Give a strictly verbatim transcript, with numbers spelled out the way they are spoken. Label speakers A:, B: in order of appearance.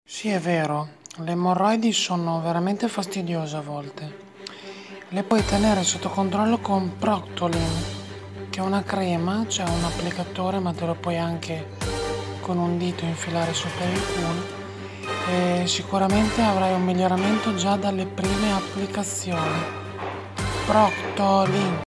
A: Sì, è vero, le emorroidi sono veramente fastidiose a volte. Le puoi tenere sotto controllo con Proctolin, che è una crema, cioè un applicatore, ma te lo puoi anche con un dito infilare sopra il culo e sicuramente avrai un miglioramento già dalle prime applicazioni. Proctolin.